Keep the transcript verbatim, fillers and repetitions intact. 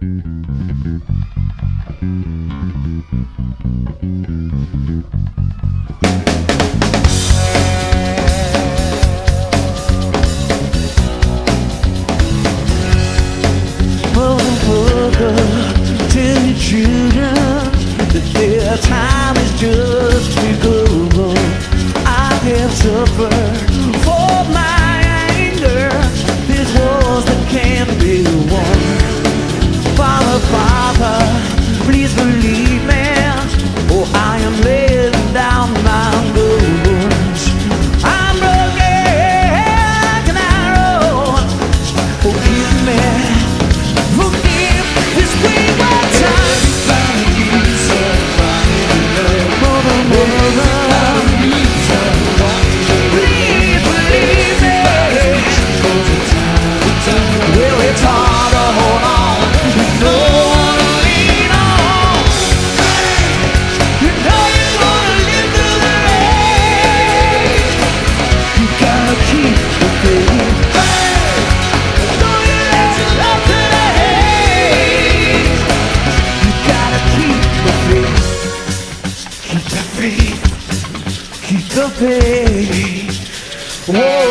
Time is just begun. I have suffered for my anger. There's wars that can't be won. Father, Father, please believe me. Oh, I am laying down my burdens. I'm broken and I roll. Forgive me, forgive this wayward time. Keep the faith. Whoa.